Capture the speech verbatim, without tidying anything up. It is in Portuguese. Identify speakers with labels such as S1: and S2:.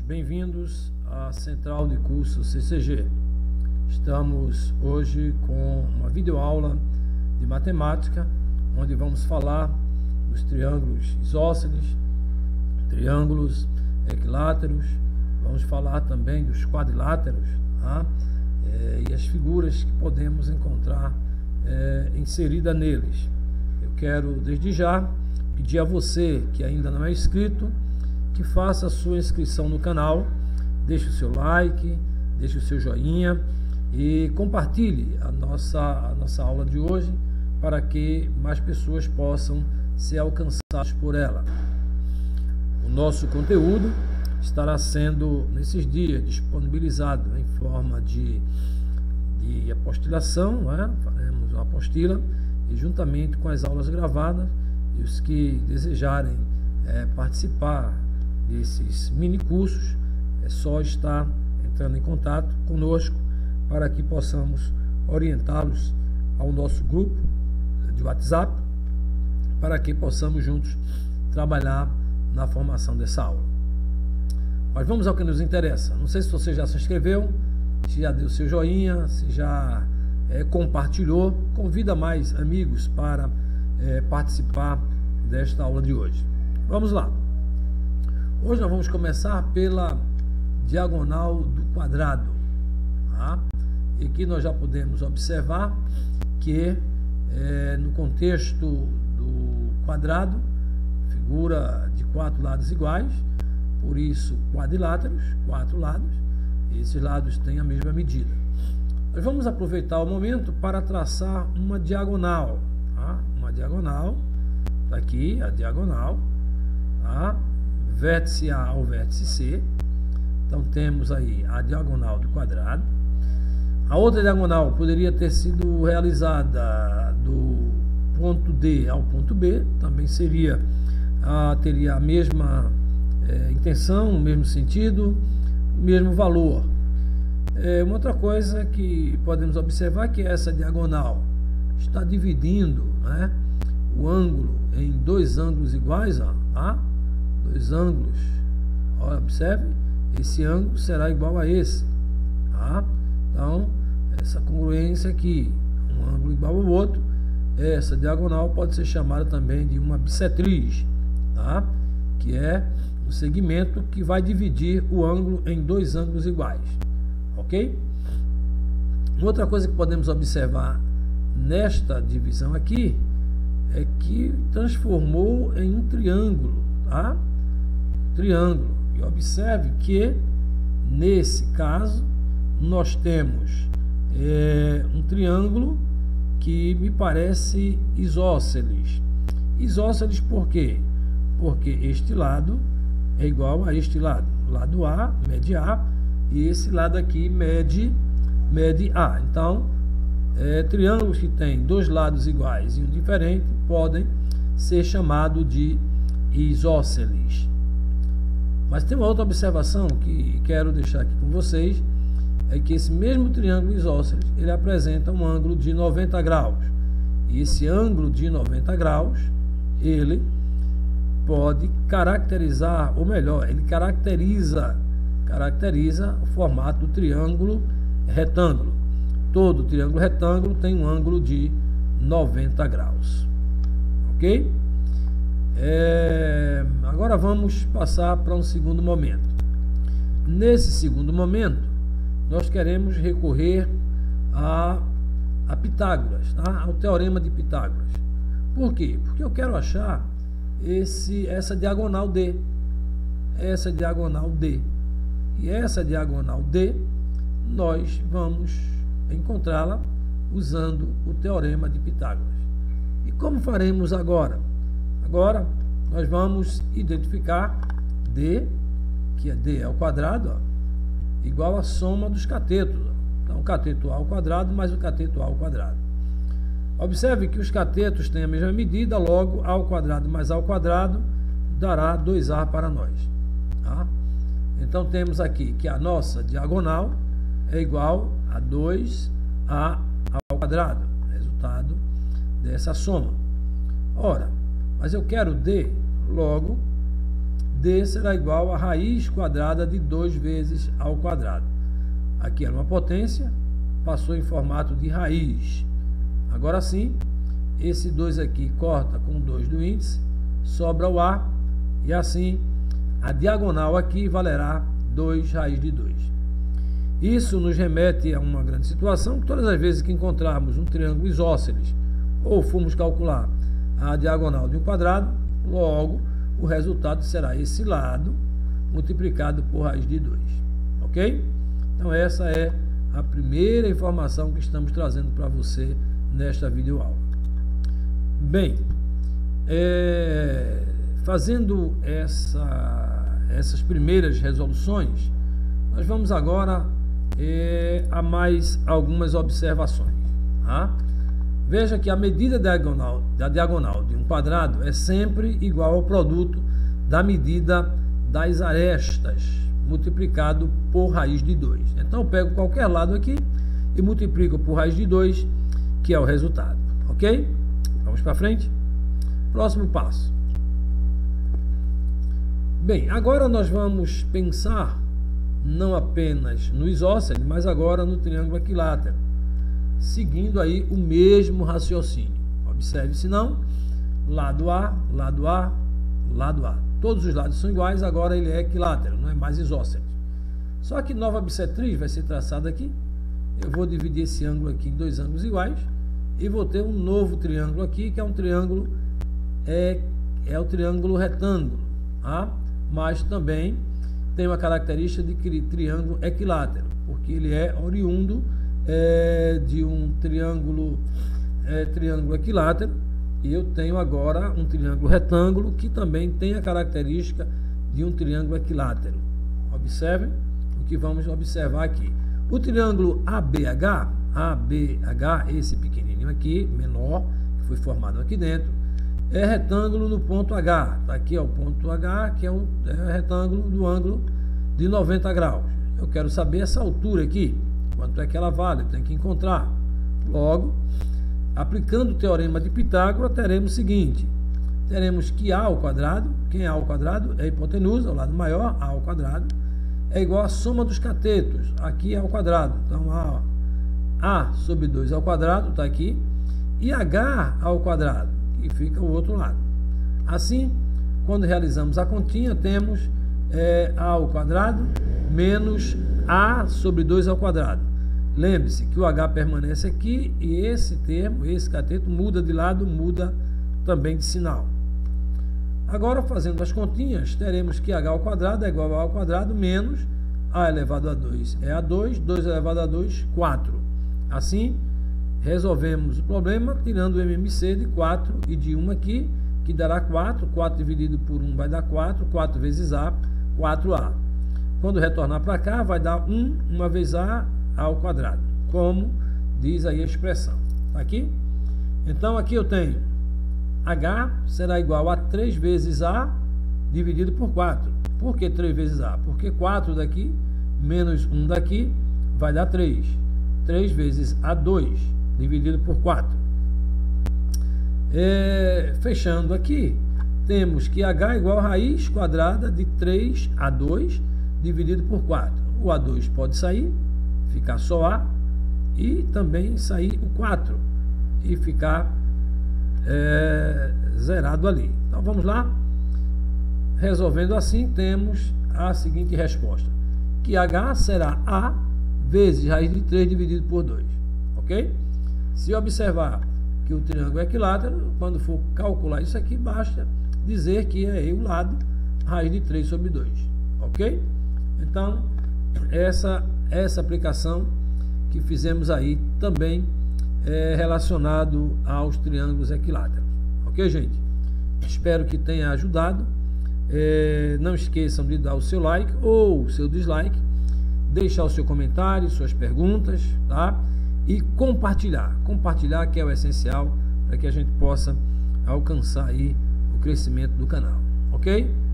S1: bem-vindos à Central de Curso C C G. Estamos hoje com uma videoaula de matemática, onde vamos falar dos triângulos isósceles, triângulos equiláteros, vamos falar também dos quadriláteros, tá? é, e as figuras que podemos encontrar é, inserida neles. Eu quero, desde já, pedir a você que ainda não é inscrito, que faça a sua inscrição no canal, deixe o seu like, deixe o seu joinha e compartilhe a nossa, a nossa aula de hoje para que mais pessoas possam ser alcançadas por ela. O nosso conteúdo estará sendo, nesses dias, disponibilizado em forma de, de apostilação, né? Faremos uma apostila e juntamente com as aulas gravadas, e os que desejarem é, participar desses mini cursos, é só estar entrando em contato conosco para que possamos orientá-los ao nosso grupo de WhatsApp, para que possamos juntos trabalhar na formação dessa aula. Mas vamos ao que nos interessa. Não sei se você já se inscreveu, se já deu seu joinha, se já é, compartilhou. Convida mais amigos para é, participar desta aula de hoje. Vamos lá. Hoje nós vamos começar pela diagonal do quadrado, tá? E aqui nós já podemos observar que é, no contexto do quadrado, figura de quatro lados iguais, por isso quadriláteros, quatro lados, e esses lados têm a mesma medida. Nós vamos aproveitar o momento para traçar uma diagonal, tá? Uma diagonal, tá aqui a diagonal, tá? Vértice A ao vértice C. Então temos aí a diagonal do quadrado. A outra diagonal poderia ter sido realizada do ponto D ao ponto B, também seria a, teria a mesma é, intenção, o mesmo sentido, o mesmo valor. É, uma outra coisa que podemos observar é que essa diagonal está dividindo, né, o ângulo em dois ângulos iguais, ó, tá? Dois ângulos, olha, observe, esse ângulo será igual a esse, tá? Então, essa congruência aqui, um ângulo igual ao outro, essa diagonal pode ser chamada também de uma bissetriz, tá? Que é um segmento que vai dividir o ângulo em dois ângulos iguais, ok? Outra coisa que podemos observar nesta divisão aqui é que transformou em um triângulo, tá? Triângulo. E observe que nesse caso nós temos é, um triângulo que me parece isósceles. Isósceles por quê? Porque este lado é igual a este lado. Lado A mede A e esse lado aqui mede, mede A. Então, é, triângulos que têm dois lados iguais e um diferente podem ser chamados de isósceles. Mas tem uma outra observação que quero deixar aqui com vocês, é que esse mesmo triângulo isósceles, ele apresenta um ângulo de noventa graus. E esse ângulo de noventa graus, ele pode caracterizar, ou melhor, ele caracteriza, caracteriza o formato do triângulo retângulo. Todo triângulo retângulo tem um ângulo de noventa graus. Ok? É, agora vamos passar para um segundo momento. Nesse segundo momento, nós queremos recorrer a, a Pitágoras, tá? Ao teorema de Pitágoras. Por quê? Porque eu quero achar esse, essa diagonal D. Essa diagonal D. E essa diagonal D, nós vamos encontrá-la usando o teorema de Pitágoras. E como faremos agora? Agora, nós vamos identificar D, que é D ao quadrado, ó, igual a soma dos catetos. Ó. Então, cateto A ao quadrado mais o cateto A ao quadrado. Observe que os catetos têm a mesma medida, logo A ao quadrado mais A ao quadrado dará dois A para nós. Tá? Então, temos aqui que a nossa diagonal é igual a dois A ao quadrado, resultado dessa soma. Ora, mas eu quero D, logo D será igual a raiz quadrada de dois vezes A ao quadrado. Aqui era uma potência, passou em formato de raiz. Agora sim, esse dois aqui corta com dois do índice, sobra o A, e assim a diagonal aqui valerá dois raiz de dois. Isso nos remete a uma grande situação, que todas as vezes que encontrarmos um triângulo isósceles, ou formos calcular a diagonal de um quadrado, logo o resultado será esse lado multiplicado por raiz de dois. Ok? Então essa é a primeira informação que estamos trazendo para você nesta videoaula. Bem, é, fazendo essa, essas primeiras resoluções, nós vamos agora é, a mais algumas observações. Tá? Veja que a medida diagonal, da diagonal de um quadrado é sempre igual ao produto da medida das arestas multiplicado por raiz de dois. Então eu pego qualquer lado aqui e multiplico por raiz de dois, que é o resultado. Ok? Vamos para frente. Próximo passo. Bem, agora nós vamos pensar não apenas no isósceles, mas agora no triângulo equilátero, seguindo aí o mesmo raciocínio. Observe, se não, lado A, lado A, lado A. Todos os lados são iguais, agora ele é equilátero, não é mais isósceles. Só que nova bissetriz vai ser traçada aqui. Eu vou dividir esse ângulo aqui em dois ângulos iguais e vou ter um novo triângulo aqui, que é um triângulo, é, é o triângulo retângulo, tá? Mas também tem uma característica de triângulo equilátero, porque ele é oriundo é, de um triângulo, é, triângulo equilátero, e eu tenho agora um triângulo retângulo que também tem a característica de um triângulo equilátero. Observem o que vamos observar aqui. O triângulo A B H, A B H, esse pequenininho aqui, menor, que foi formado aqui dentro, é retângulo no ponto H. Tá aqui é o ponto H, que é um é retângulo do ângulo de noventa graus. Eu quero saber essa altura aqui, quanto é que ela vale, eu tenho que encontrar. Logo, aplicando o teorema de Pitágoras, teremos o seguinte: teremos que A ao quadrado, quem é A ao quadrado? É a hipotenusa, o lado maior, A ao quadrado, é igual à soma dos catetos, aqui é ao quadrado. Então, A, A sobre dois ao quadrado, está aqui, e H ao quadrado, que fica o outro lado. Assim, quando realizamos a continha, temos é, A ao quadrado menos A sobre dois ao quadrado. Lembre-se que o H permanece aqui e esse termo, esse cateto, muda de lado, muda também de sinal. Agora, fazendo as continhas, teremos que H ao quadrado é igual a A ao quadrado menos A elevado a dois é A dois, dois elevado a dois, quatro. Assim, resolvemos o problema tirando o M M C de quatro e de um aqui, que dará quatro. quatro dividido por um vai dar quatro. quatro vezes A, quatro A. Quando retornar para cá, vai dar um, uma vez A, A ao quadrado, como diz aí a expressão. Tá aqui? Então, aqui eu tenho H será igual a três vezes A dividido por quatro. Por que três vezes A? Porque quatro daqui menos um daqui vai dar três. três vezes A dois dividido por quatro. É, fechando aqui, temos que H é igual a raiz quadrada de três A dois dividido por quatro. O A dois pode sair, ficar só A, e também sair o quatro e ficar é, zerado ali. Então vamos lá. Resolvendo assim, temos a seguinte resposta: que H será A vezes raiz de três dividido por dois. Ok? Se observar que o triângulo é equilátero, quando for calcular isso aqui, basta dizer que é o lado raiz de três sobre dois. Ok? Então, essa, essa aplicação que fizemos aí também é relacionado aos triângulos equiláteros. Ok, gente? Espero que tenha ajudado. É, não esqueçam de dar o seu like ou o seu dislike, deixar o seu comentário, suas perguntas, tá? E compartilhar. Compartilhar que é o essencial para que a gente possa alcançar aí o crescimento do canal. Ok?